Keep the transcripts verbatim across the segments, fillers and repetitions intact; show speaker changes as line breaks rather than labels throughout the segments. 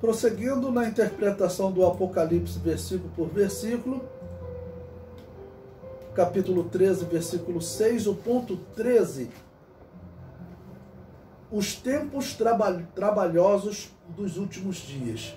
Prosseguindo na interpretação do Apocalipse, versículo por versículo, capítulo treze, versículo seis, o ponto treze, os tempos traba trabalhosos dos últimos dias.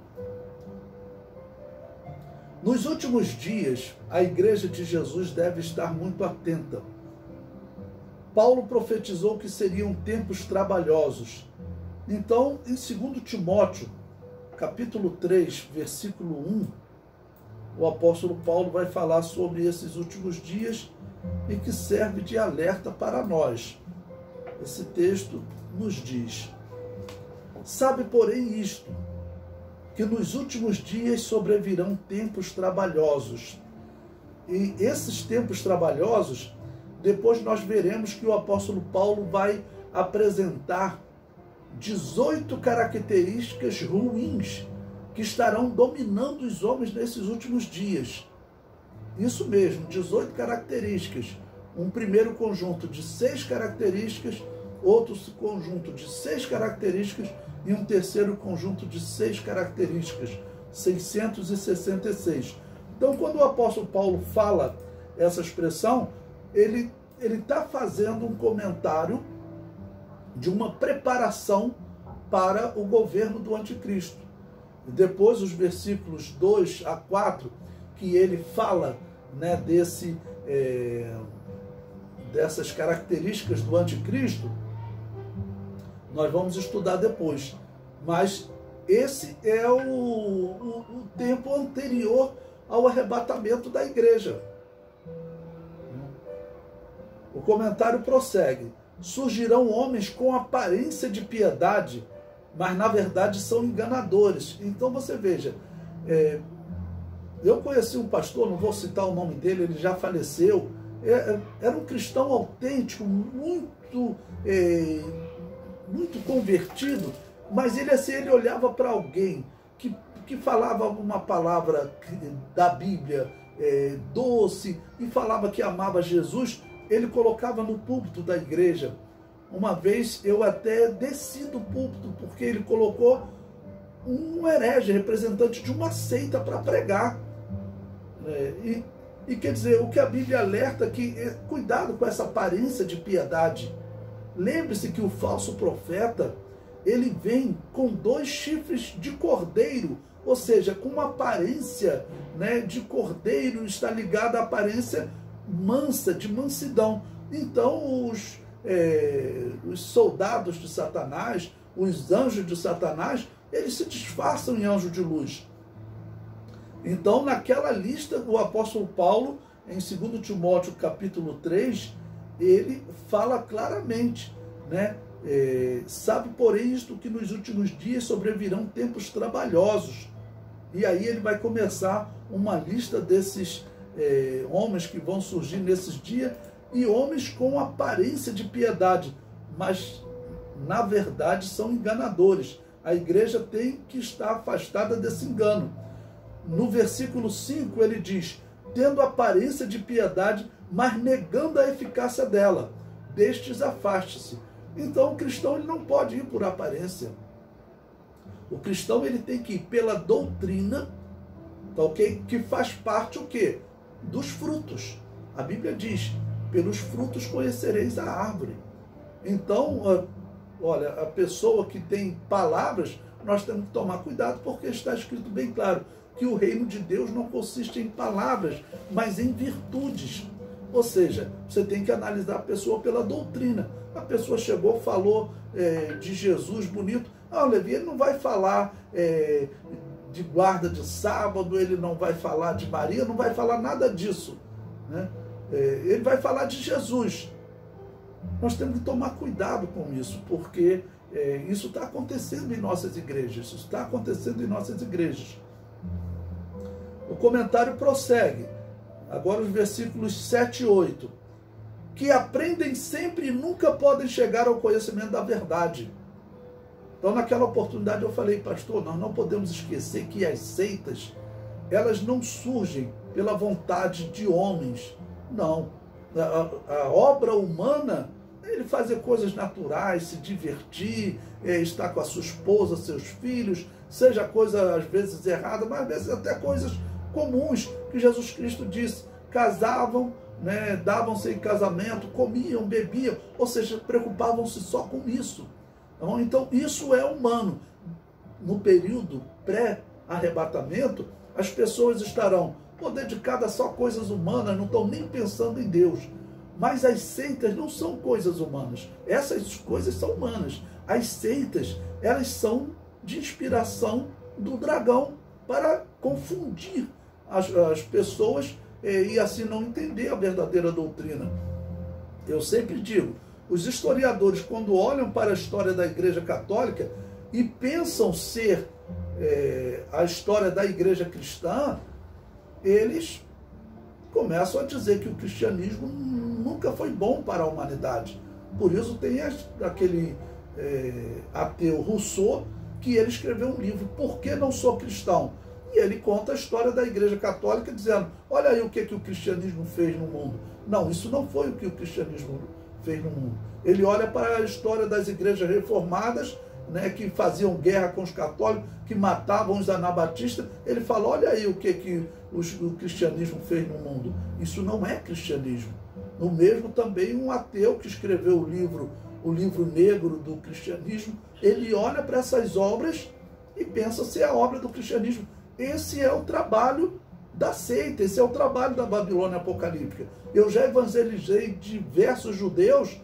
Nos últimos dias, a igreja de Jesus deve estar muito atenta. Paulo profetizou que seriam tempos trabalhosos. Então, em segundo Timóteo, capítulo três, versículo um, o apóstolo Paulo vai falar sobre esses últimos dias e que serve de alerta para nós. Esse texto nos diz: sabe, porém, isto, que nos últimos dias sobrevirão tempos trabalhosos. E esses tempos trabalhosos, depois nós veremos que o apóstolo Paulo vai apresentar dezoito características ruins que estarão dominando os homens nesses últimos dias. Isso mesmo, dezoito características. Um primeiro conjunto de seis características, outro conjunto de seis características e um terceiro conjunto de seis características, seiscentos e sessenta e seis. Então, quando o apóstolo Paulo fala essa expressão, ele ele está fazendo um comentário de uma preparação para o governo do anticristo. E depois, os versículos dois a quatro, que ele fala, né, desse, é, dessas características do anticristo, nós vamos estudar depois. Mas esse é o, o, o tempo anterior ao arrebatamento da igreja. O comentário prossegue: surgirão homens com aparência de piedade, mas na verdade são enganadores. Então você veja, é, eu conheci um pastor, não vou citar o nome dele, ele já faleceu, é, era um cristão autêntico, muito, é, muito convertido, mas ele assim, ele olhava para alguém que, que falava uma palavra da Bíblia é, doce e falava que amava Jesus, ele colocava no púlpito da igreja. Uma vez eu até desci do púlpito, porque ele colocou um herege, representante de uma seita, para pregar. É, e, e quer dizer, o que a Bíblia alerta que é, cuidado com essa aparência de piedade. Lembre-se que o falso profeta, ele vem com dois chifres de cordeiro, ou seja, com uma aparência, né, de cordeiro, está ligada à aparência mansa, de mansidão. Então os, é, os soldados de Satanás, os anjos de Satanás, eles se disfarçam em anjo de luz. Então, naquela lista, o apóstolo Paulo, em segundo Timóteo capítulo três, ele fala claramente, né? É, sabe, porém, isto, que nos últimos dias sobrevirão tempos trabalhosos. E aí ele vai começar uma lista desses É, homens que vão surgir nesses dias, e homens com aparência de piedade, mas na verdade são enganadores. A igreja tem que estar afastada desse engano. No versículo cinco ele diz: tendo aparência de piedade, mas negando a eficácia dela, destes afaste-se. Então o cristão ele não pode ir por aparência. O cristão ele tem que ir pela doutrina, tá, ok? Que faz parte o quê? Dos frutos. A Bíblia diz: pelos frutos conhecereis a árvore. Então, olha, a pessoa que tem palavras, nós temos que tomar cuidado, porque está escrito bem claro que o reino de Deus não consiste em palavras, mas em virtudes. Ou seja, você tem que analisar a pessoa pela doutrina. A pessoa chegou, falou é, de Jesus bonito. Ah, Levi, ele não vai falar é, de guarda de sábado, ele não vai falar de Maria, não vai falar nada disso, né? É, ele vai falar de Jesus. Nós temos que tomar cuidado com isso, porque é, isso está acontecendo em nossas igrejas, isso está acontecendo em nossas igrejas. O comentário prossegue, agora os versículos sete e oito, que aprendem sempre e nunca podem chegar ao conhecimento da verdade. Então, naquela oportunidade eu falei: pastor, nós não podemos esquecer que as seitas, elas não surgem pela vontade de homens. Não. A, a obra humana é ele fazer coisas naturais, se divertir, é, estar com a sua esposa, seus filhos, seja coisa às vezes errada, mas às vezes até coisas comuns que Jesus Cristo disse. Casavam, né, davam-se em casamento, comiam, bebiam, ou seja, preocupavam-se só com isso. Então, então isso é humano. No período pré-arrebatamento, as pessoas estarão pô, dedicadas só a coisas humanas, não estão nem pensando em Deus. Mas as seitas não são coisas humanas. Essas coisas são humanas. As seitas, elas são de inspiração do dragão para confundir as, as pessoas e, e assim não entender a verdadeira doutrina. Eu sempre digo, os historiadores, quando olham para a história da Igreja Católica e pensam ser é, a história da Igreja Cristã, eles começam a dizer que o cristianismo nunca foi bom para a humanidade. Por isso tem aquele é, ateu Rousseau, que ele escreveu um livro, Por que Não Sou Cristão? E ele conta a história da Igreja Católica, dizendo, olha aí o que, que o cristianismo fez no mundo. Não, isso não foi o que o cristianismo fez no mundo. Ele olha para a história das igrejas reformadas, né, que faziam guerra com os católicos, que matavam os anabatistas. Ele fala, olha aí o que, que os, o cristianismo fez no mundo. Isso não é cristianismo. No mesmo também um ateu que escreveu o livro, o livro negro do cristianismo, ele olha para essas obras e pensa se é a obra do cristianismo. Esse é o trabalho da seita, esse é o trabalho da Babilônia apocalíptica. Eu já evangelizei diversos judeus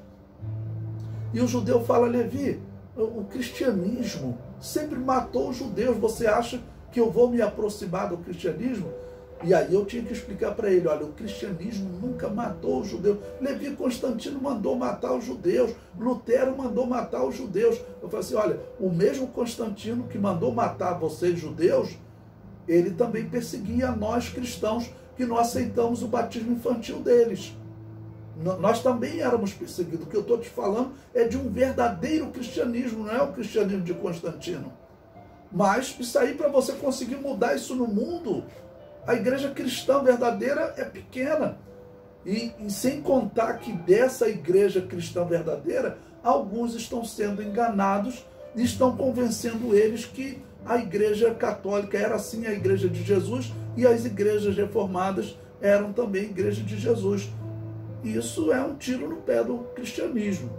e o judeu fala, Levi, o cristianismo sempre matou os judeus, você acha que eu vou me aproximar do cristianismo? E aí eu tinha que explicar para ele, olha, o cristianismo nunca matou os judeus. Levi Constantino mandou matar os judeus, Lutero mandou matar os judeus. Eu falei assim, olha, o mesmo Constantino que mandou matar vocês judeus, ele também perseguia nós cristãos que não aceitamos o batismo infantil deles. Nós também éramos perseguidos. O que eu estou te falando é de um verdadeiro cristianismo, não é o cristianismo de Constantino. Mas isso aí, para você conseguir mudar isso no mundo, a igreja cristã verdadeira é pequena. E, e sem contar que dessa igreja cristã verdadeira, alguns estão sendo enganados e estão convencendo eles que a igreja católica era sim a igreja de Jesus e as igrejas reformadas eram também a igreja de Jesus. Isso é um tiro no pé do cristianismo.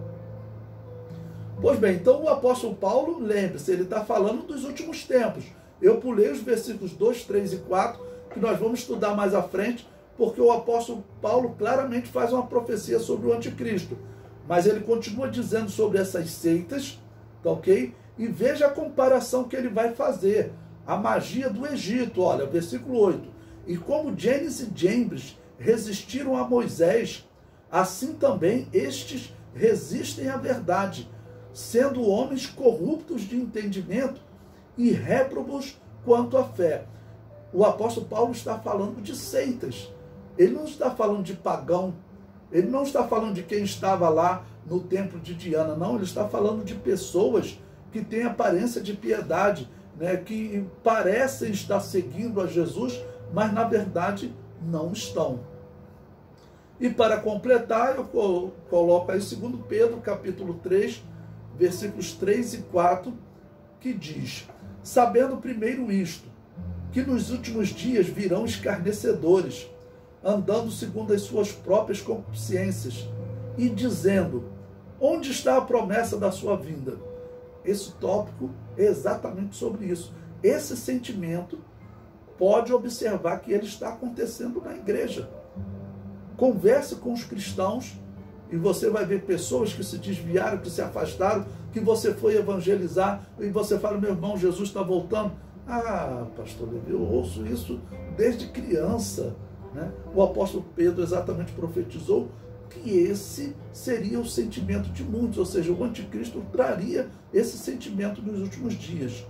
Pois bem, então o apóstolo Paulo, lembre-se, ele está falando dos últimos tempos. Eu pulei os versículos dois, três e quatro, que nós vamos estudar mais à frente, porque o apóstolo Paulo claramente faz uma profecia sobre o anticristo. Mas ele continua dizendo sobre essas seitas, tá ok? E veja a comparação que ele vai fazer. A magia do Egito, olha, versículo oito. E como Janes e Jambres resistiram a Moisés, assim também estes resistem à verdade, sendo homens corruptos de entendimento e réprobos quanto à fé. O apóstolo Paulo está falando de seitas. Ele não está falando de pagão. Ele não está falando de quem estava lá no templo de Diana. Não, ele está falando de pessoas que têm aparência de piedade, né, que parecem estar seguindo a Jesus, mas na verdade não estão. E para completar, eu coloco aí dois Pedro, capítulo três, versículos três e quatro, que diz, sabendo primeiro isto, que nos últimos dias virão escarnecedores, andando segundo as suas próprias concupiscências, e dizendo, onde está a promessa da sua vinda? Esse tópico é exatamente sobre isso. Esse sentimento, pode observar que ele está acontecendo na igreja. Converse com os cristãos e você vai ver pessoas que se desviaram, que se afastaram, que você foi evangelizar e você fala, meu irmão, Jesus está voltando. Ah, pastor Levi, eu ouço isso desde criança, né? O apóstolo Pedro exatamente profetizou que esse seria o sentimento de muitos, ou seja, o anticristo traria esse sentimento nos últimos dias.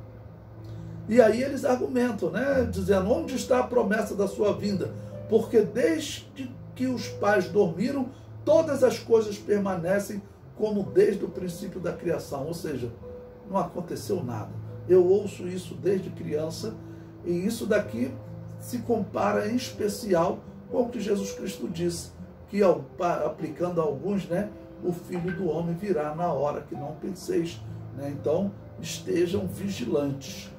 E aí eles argumentam, né, dizendo, onde está a promessa da sua vinda? Porque desde que os pais dormiram, todas as coisas permanecem como desde o princípio da criação, ou seja, não aconteceu nada. Eu ouço isso desde criança e isso daqui se compara em especial com o que Jesus Cristo disse, que aplicando a alguns, né, o Filho do Homem virá na hora que não penseis, né? Então estejam vigilantes.